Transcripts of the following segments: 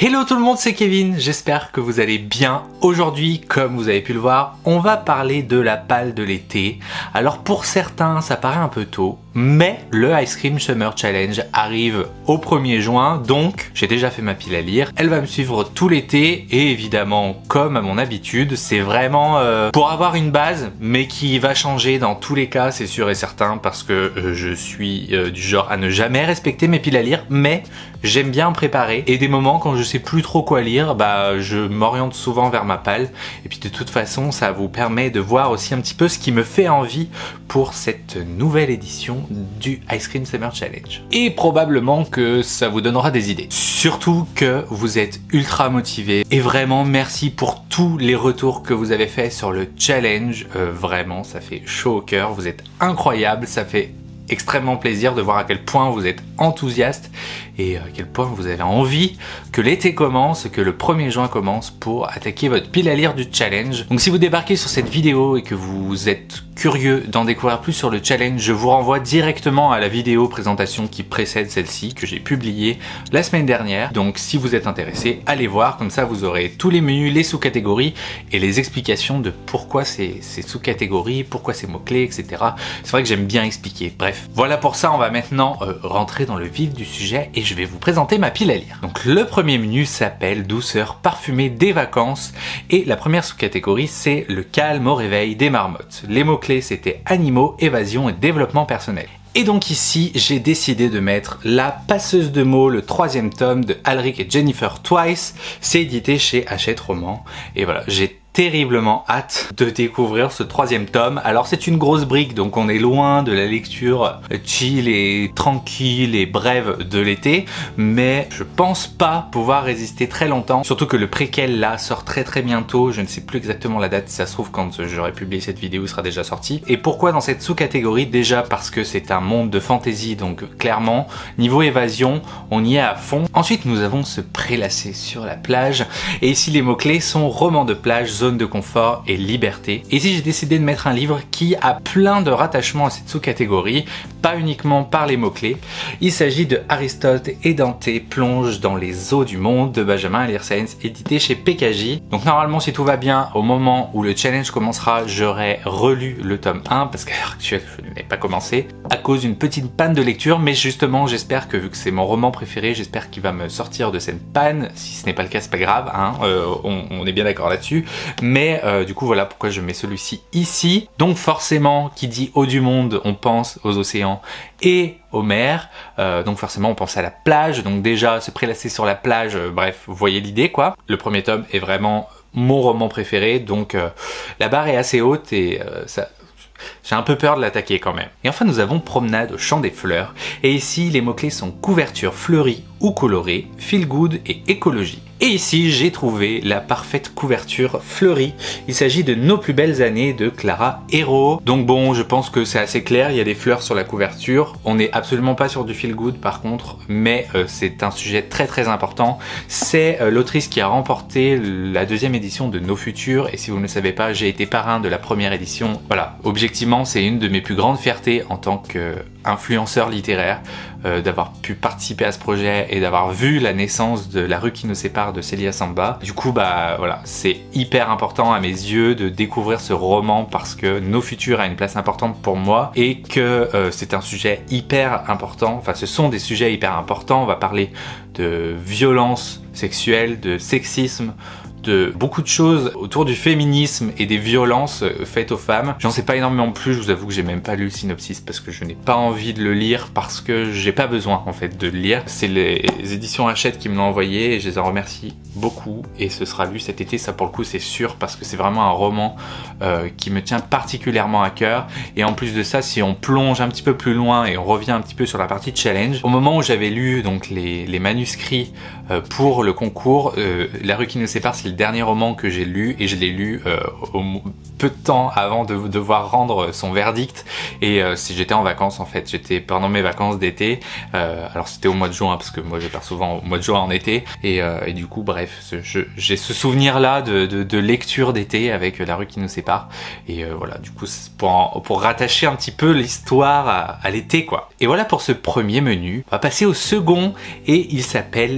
Hello tout le monde, c'est Kevin, j'espère que vous allez bien. Aujourd'hui, comme vous avez pu le voir, on va parler de la palle de l'été. Alors pour certains, ça paraît un peu tôt, mais le Ice Cream Summer Challenge arrive au 1er juin, donc j'ai déjà fait ma pile à lire. Elle va me suivre tout l'été et évidemment, comme à mon habitude, c'est vraiment pour avoir une base, mais qui va changer dans tous les cas, c'est sûr et certain, parce que je suis du genre à ne jamais respecter mes piles à lire, mais j'aime bien préparer et des moments quand je sais plus trop quoi lire, je m'oriente souvent vers ma palle et puis de toute façon ça vous permet de voir aussi un petit peu ce qui me fait envie pour cette nouvelle édition du Ice Cream Summer Challenge. Et probablement que ça vous donnera des idées. Surtout que vous êtes ultra motivés et vraiment merci pour tous les retours que vous avez fait sur le challenge. Vraiment ça fait chaud au cœur, vous êtes incroyables, ça fait extrêmement plaisir de voir à quel point vous êtes enthousiaste et à quel point vous avez envie que l'été commence, que le 1er juin commence pour attaquer votre pile à lire du challenge. Donc si vous débarquez sur cette vidéo et que vous êtes curieux d'en découvrir plus sur le challenge, je vous renvoie directement à la vidéo présentation qui précède celle-ci que j'ai publiée la semaine dernière. Donc si vous êtes intéressé, allez voir, comme ça vous aurez tous les menus, les sous-catégories et les explications de pourquoi ces sous-catégories, pourquoi ces mots-clés, etc. C'est vrai que j'aime bien expliquer. Bref, voilà pour ça, on va maintenant rentrer dans le vif du sujet et je vais vous présenter ma pile à lire. Donc le premier menu s'appelle douceur parfumée des vacances et la première sous-catégorie c'est le calme au réveil des marmottes. Les mots-clés c'était animaux, évasion et développement personnel. Et donc ici, j'ai décidé de mettre La passeuse de mots, le 3e tome de Alric et Jennifer Twice. C'est édité chez Hachette Roman. Et voilà, j'ai terriblement hâte de découvrir ce 3e tome. Alors c'est une grosse brique, donc on est loin de la lecture chill et tranquille et brève de l'été, mais je pense pas pouvoir résister très longtemps, surtout que le préquel là sort très bientôt, je ne sais plus exactement la date, si ça se trouve quand j'aurai publié cette vidéo il sera déjà sorti. Et pourquoi dans cette sous-catégorie? Déjà parce que c'est un monde de fantasy, donc clairement, niveau évasion, on y est à fond. Ensuite nous avons se prélasser sur la plage, et ici les mots-clés sont roman de plage, zone de confort et liberté. Et ici j'ai décidé de mettre un livre qui a plein de rattachements à cette sous-catégorie, pas uniquement par les mots-clés. Il s'agit de Aristote et Dante plongent dans les eaux du monde de Benjamin Elirsens, édité chez PKJ. Donc normalement si tout va bien, au moment où le challenge commencera, j'aurai relu le tome 1 parce qu'à l'heure actuelle je n'ai pas commencé à cause d'une petite panne de lecture, mais justement j'espère que vu que c'est mon roman préféré, j'espère qu'il va me sortir de cette panne. Si ce n'est pas le cas c'est pas grave, hein, on est bien d'accord là-dessus. Mais du coup voilà pourquoi je mets celui-ci ici. Donc forcément qui dit eau du monde on pense aux océans et aux mers, donc forcément on pense à la plage, donc déjà se prélasser sur la plage, bref vous voyez l'idée quoi. Le premier tome est vraiment mon roman préféré, donc la barre est assez haute et ça... j'ai un peu peur de l'attaquer quand même. Et enfin nous avons promenade au champ des fleurs, et ici les mots-clés sont couverture fleurie ou colorée, feel good et écologie. Et ici j'ai trouvé la parfaite couverture fleurie. Il s'agit de Nos plus belles années de Clara Hérault. Donc bon, je pense que c'est assez clair, il y a des fleurs sur la couverture. On n'est absolument pas sur du feel good par contre, mais c'est un sujet très important. C'est l'autrice qui a remporté la 2e édition de Nos futurs, et si vous ne le savez pas, j'ai été parrain de la première édition. Voilà, objectivement c'est une de mes plus grandes fiertés en tant qu'influenceur littéraire, d'avoir pu participer à ce projet et d'avoir vu la naissance de La rue qui nous sépare de Célia Samba. Du coup voilà, c'est hyper important à mes yeux de découvrir ce roman parce que Nos futurs a une place importante pour moi et que c'est un sujet hyper important, enfin ce sont des sujets hyper importants. On va parler de violence sexuelle, de sexisme, de beaucoup de choses autour du féminisme et des violences faites aux femmes. J'en sais pas énormément plus, je vous avoue que j'ai même pas lu le synopsis parce que je n'ai pas envie de le lire, parce que j'ai pas besoin en fait de le lire. C'est les éditions Hachette qui me l'ont envoyé et je les en remercie beaucoup, et ce sera lu cet été, ça pour le coup c'est sûr, parce que c'est vraiment un roman qui me tient particulièrement à cœur. Et en plus de ça, si on plonge un petit peu plus loin et on revient un petit peu sur la partie challenge, au moment où j'avais lu donc les manuscrits pour le concours, La rue qui nous sépare c'est le dernier roman que j'ai lu, et je l'ai lu peu de temps avant de devoir rendre son verdict, et si j'étais en vacances en fait, j'étais pendant mes vacances d'été, alors c'était au mois de juin parce que moi je pars souvent au mois de juin en été, et du coup bref, j'ai ce souvenir là de lecture d'été avec La rue qui nous sépare, et voilà, du coup pour rattacher un petit peu l'histoire à l'été quoi. Et voilà pour ce premier menu. On va passer au second, et il s'appelle Les plaies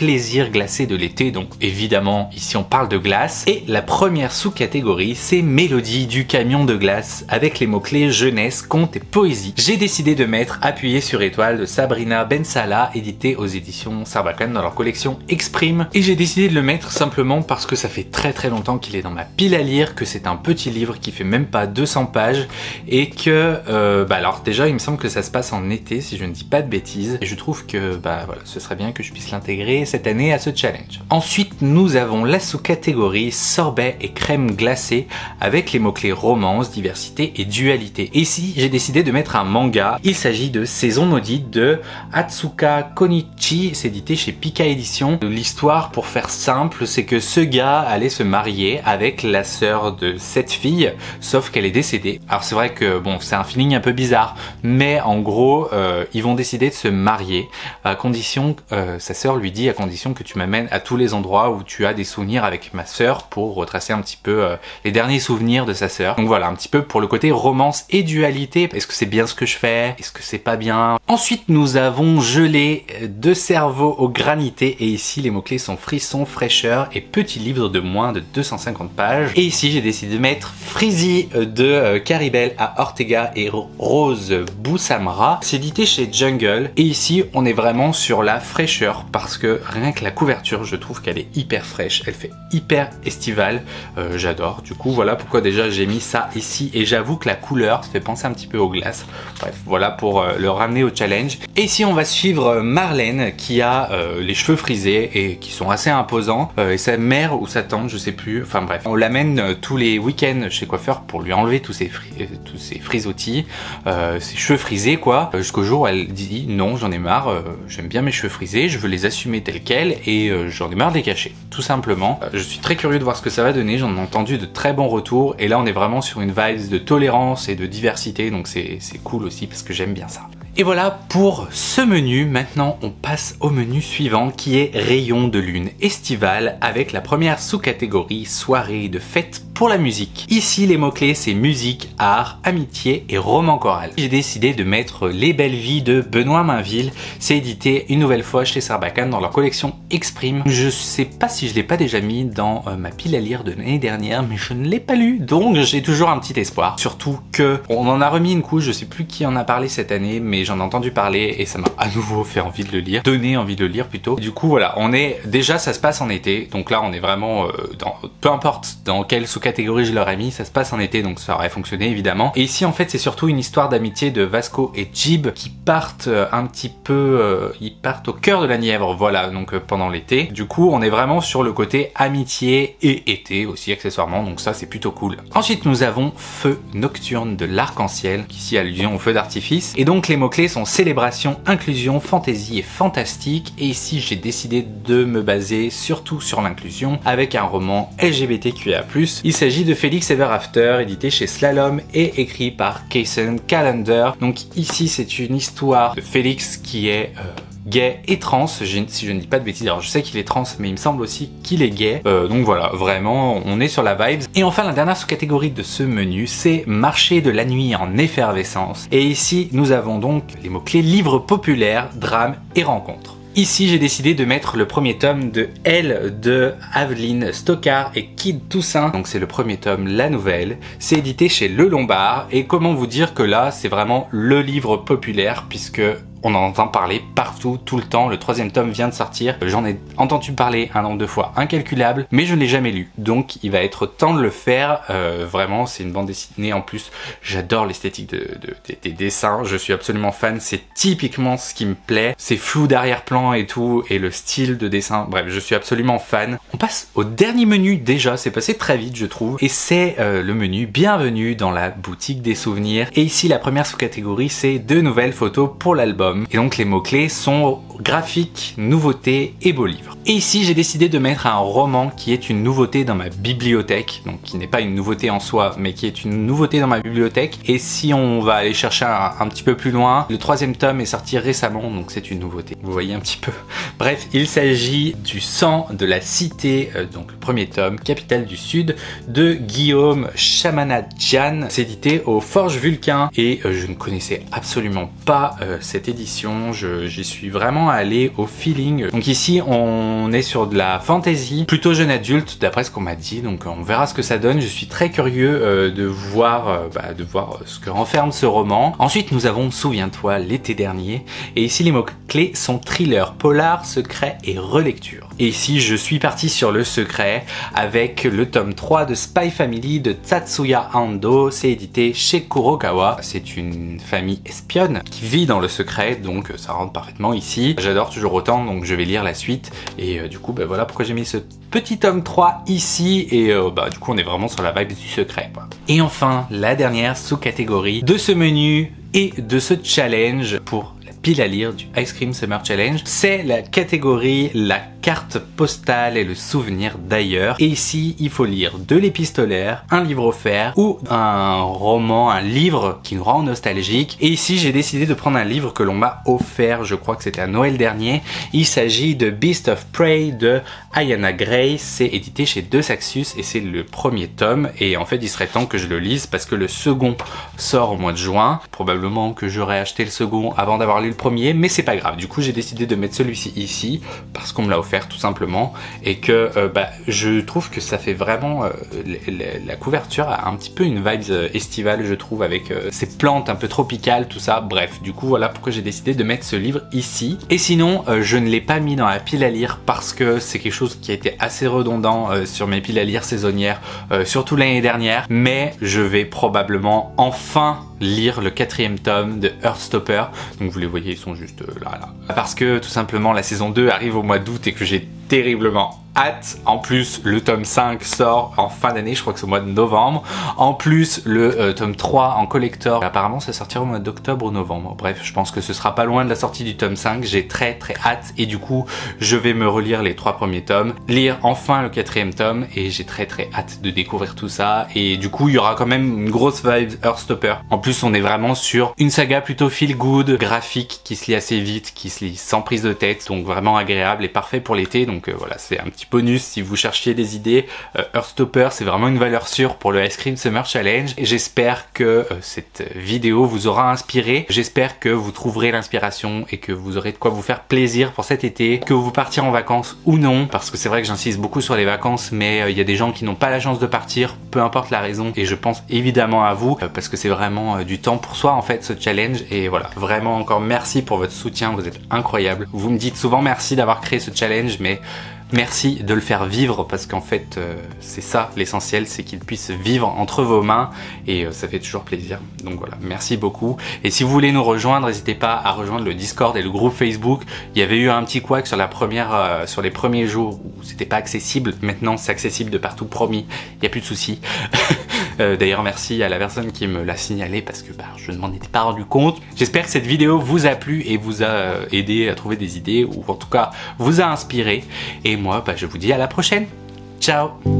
plaisir glacé de l'été, donc évidemment ici on parle de glace. Et la première sous-catégorie, c'est Mélodie du camion de glace, avec les mots-clés jeunesse, conte et poésie. J'ai décidé de mettre Appuyé sur étoile de Sabrina Ben Salah, édité aux éditions Sarbacane dans leur collection Exprime. Et j'ai décidé de le mettre simplement parce que ça fait très longtemps qu'il est dans ma pile à lire, que c'est un petit livre qui fait même pas 200 pages et que alors déjà il me semble que ça se passe en été si je ne dis pas de bêtises, et je trouve que voilà, ce serait bien que je puisse l'intégrer cette année à ce challenge. Ensuite nous avons la sous-catégorie sorbet et crème glacée avec les mots-clés romance, diversité et dualité. Et ici j'ai décidé de mettre un manga. Il s'agit de Saison maudite de Atsuka Konichi, c'est édité chez Pika Édition. L'histoire, pour faire simple, c'est que ce gars allait se marier avec la sœur de cette fille, sauf qu'elle est décédée. Alors c'est vrai que bon, c'est un feeling un peu bizarre, mais en gros ils vont décider de se marier à condition, sa sœur lui dit, à condition que tu m'amènes à tous les endroits où tu as des souvenirs avec ma sœur, pour retracer un petit peu les derniers souvenirs de sa sœur. Donc voilà, un petit peu pour le côté romance et dualité. Est-ce que c'est bien ce que je fais? Est-ce que c'est pas bien? Ensuite nous avons Gelé de cerveau au granité, et ici les mots-clés sont frisson, fraîcheur et petit livre de moins de 250 pages. Et ici j'ai décidé de mettre Freezy de Caribel à Ortega et Rose Boussamra. C'est édité chez Jungle, et ici on est vraiment sur la fraîcheur parce que rien que la couverture, je trouve qu'elle est hyper fraîche, elle fait hyper estivale, j'adore. Du coup voilà pourquoi déjà j'ai mis ça ici, et j'avoue que la couleur ça fait penser un petit peu aux glaces. Bref, voilà pour le ramener au challenge. Et ici on va suivre Marlène qui a les cheveux frisés et qui sont assez imposants, et sa mère ou sa tante, je sais plus, enfin bref, on l'amène tous les week-ends chez coiffeur pour lui enlever tous ses frisottis, ses cheveux frisés quoi, jusqu'au jour où elle dit non, j'en ai marre, j'aime bien mes cheveux frisés, je veux les assumer tels quels, et j'en ai marre de les cacher, tout simplement. Je suis très curieux de voir ce que ça va donner, j'en ai entendu de très bons retours, et là on est vraiment sur une vibe de tolérance et de diversité, donc c'est cool aussi parce que j'aime bien ça. Et voilà pour ce menu. Maintenant on passe au menu suivant qui est Rayon de lune estivale, avec la première sous-catégorie soirée de fête pour la musique. Ici les mots-clés c'est musique, art, amitié et roman choral. J'ai décidé de mettre Les belles vies de Benoît Mainville, c'est édité une nouvelle fois chez Sarbacane dans leur collection Exprime. Je sais pas si je l'ai pas déjà mis dans ma pile à lire de l'année dernière, mais je ne l'ai pas lu, donc j'ai toujours un petit espoir. Surtout que on en a remis une couche, je sais plus qui en a parlé cette année, mais j'en ai entendu parler et ça m'a à nouveau fait envie de le lire, donné envie de le lire plutôt. Du coup voilà, on est déjà, ça se passe en été, donc là on est vraiment peu importe dans quelle sous-catégorie je leur ai mis, ça se passe en été, donc ça aurait fonctionné évidemment. Et ici en fait c'est surtout une histoire d'amitié de Vasco et Jib qui partent un petit peu, ils partent au cœur de la Nièvre, voilà, donc pendant l'été. Du coup on est vraiment sur le côté amitié et été aussi accessoirement, donc ça c'est plutôt cool. Ensuite nous avons Feu nocturne de l'Arc-en-Ciel, qui ici allusion au feu d'artifice, et donc les mots-clés sont célébration, inclusion, fantaisie et fantastique, et ici j'ai décidé de me baser surtout sur l'inclusion avec un roman LGBTQIA+. Il s'agit de Félix Ever After, édité chez Slalom et écrit par Kaysen Callender. Donc ici c'est une histoire de Félix qui est gay et trans, si je ne dis pas de bêtises. Alors je sais qu'il est trans, mais il me semble aussi qu'il est gay. Donc voilà, vraiment, on est sur la vibes. Et enfin, la dernière sous-catégorie de ce menu, c'est Marché de la nuit en effervescence. Et ici, nous avons donc les mots-clés livres populaires, drame et rencontres. Ici, j'ai décidé de mettre le premier tome de Elle de Aveline Stockard et Kid Toussaint. Donc c'est le premier tome, la nouvelle. C'est édité chez Le Lombard. Et comment vous dire que là, c'est vraiment le livre populaire puisque on en entend parler partout, tout le temps. Le troisième tome vient de sortir. J'en ai entendu parler un nombre de fois incalculable, mais je ne l'ai jamais lu. Donc il va être temps de le faire. Vraiment, c'est une bande dessinée. En plus, j'adore l'esthétique des dessins. Je suis absolument fan. C'est typiquement ce qui me plaît. C'est flou d'arrière-plan et tout, et le style de dessin. Bref, je suis absolument fan. On passe au dernier menu déjà. C'est passé très vite, je trouve. Et c'est le menu Bienvenue dans la boutique des souvenirs. Et ici, la première sous-catégorie, c'est 2 nouvelles photos pour l'album. Et donc les mots-clés sont graphique, nouveauté et beau livre. Et ici j'ai décidé de mettre un roman qui est une nouveauté dans ma bibliothèque, donc qui n'est pas une nouveauté en soi, mais qui est une nouveauté dans ma bibliothèque. Et si on va aller chercher un petit peu plus loin, le 3e tome est sorti récemment, donc c'est une nouveauté. Vous voyez un petit peu. Bref, il s'agit du sang de la cité, donc le 1er tome, Capitale du Sud, de Guillaume Chamanadjian. C'est édité au Forge Vulcain et je ne connaissais absolument pas cette édition. édition, j'y suis vraiment allé au feeling. Donc ici on est sur de la fantasy, plutôt jeune adulte d'après ce qu'on m'a dit, donc on verra ce que ça donne. Je suis très curieux de voir ce que renferme ce roman. Ensuite nous avons Souviens-toi l'été dernier, et ici les mots-clés sont thriller, polar, secret et relecture. Et ici je suis parti sur le secret avec le tome 3 de Spy Family de Tatsuya Ando. C'est édité chez Kurokawa. C'est une famille espionne qui vit dans le secret, donc ça rentre parfaitement ici. J'adore toujours autant, donc je vais lire la suite. Et du coup, voilà pourquoi j'ai mis ce petit tome 3 ici. Et du coup, on est vraiment sur la vibe du secret, quoi. Et enfin, la dernière sous-catégorie de ce menu et de ce challenge pour la pile à lire du Ice Cream Summer Challenge, c'est la catégorie la carte postale et le souvenir d'ailleurs. Et ici, il faut lire de l'épistolaire, un livre offert ou un roman, un livre qui nous rend nostalgique. Et ici, j'ai décidé de prendre un livre que l'on m'a offert, je crois que c'était à Noël dernier. Il s'agit de Beast of Prey de Ayanna Gray. C'est édité chez De Saxus et c'est le premier tome. Et en fait, il serait temps que je le lise parce que le second sort au mois de juin. Probablement que j'aurais acheté le second avant d'avoir lu le premier, mais c'est pas grave. Du coup, j'ai décidé de mettre celui-ci ici parce qu'on me l'a offert tout simplement, et que je trouve que ça fait vraiment la couverture a un petit peu une vibes estivale, je trouve, avec ces plantes un peu tropicales, tout ça. Bref, du coup voilà pourquoi j'ai décidé de mettre ce livre ici. Et sinon je ne l'ai pas mis dans la pile à lire parce que c'est quelque chose qui a été assez redondant sur mes piles à lire saisonnières, surtout l'année dernière, mais je vais probablement enfin lire le 4e tome de Heartstopper. Donc vous les voyez, ils sont juste là. Parce que tout simplement la saison 2 arrive au mois d'août et que j'ai terriblement hâte. En plus, le tome 5 sort en fin d'année, je crois que c'est au mois de novembre. En plus, le tome 3 en collector, apparemment ça sortira au mois d'octobre ou novembre. Bref, je pense que ce sera pas loin de la sortie du tome 5. J'ai très hâte et du coup, je vais me relire les 3 premiers tomes, lire enfin le 4e tome et j'ai très hâte de découvrir tout ça. Et du coup, il y aura quand même une grosse vibe Heartstopper. En plus, on est vraiment sur une saga plutôt feel good, graphique, qui se lit assez vite, qui se lit sans prise de tête, donc vraiment agréable et parfait pour l'été. Donc voilà, c'est un petit bonus si vous cherchiez des idées. Heartstopper, c'est vraiment une valeur sûre pour le Ice Cream Summer Challenge. Et j'espère que cette vidéo vous aura inspiré. J'espère que vous trouverez l'inspiration et que vous aurez de quoi vous faire plaisir pour cet été, que vous partiez en vacances ou non, parce que c'est vrai que j'insiste beaucoup sur les vacances, mais il y a des gens qui n'ont pas la chance de partir, peu importe la raison, et je pense évidemment à vous, parce que c'est vraiment du temps pour soi en fait ce challenge. Et voilà, vraiment encore merci pour votre soutien, vous êtes incroyables. Vous me dites souvent merci d'avoir créé ce challenge, mais merci de le faire vivre parce qu'en fait c'est ça l'essentiel, c'est qu'il puisse vivre entre vos mains et ça fait toujours plaisir. Donc voilà, merci beaucoup. Et si vous voulez nous rejoindre, n'hésitez pas à rejoindre le Discord et le groupe Facebook. Il y avait eu un petit couac sur sur les premiers jours où c'était pas accessible. Maintenant c'est accessible de partout, promis, il n'y a plus de soucis. D'ailleurs merci à la personne qui me l'a signalé parce que je ne m'en étais pas rendu compte. J'espère que cette vidéo vous a plu et vous a aidé à trouver des idées, ou en tout cas vous a inspiré. Et moi je vous dis à la prochaine. Ciao.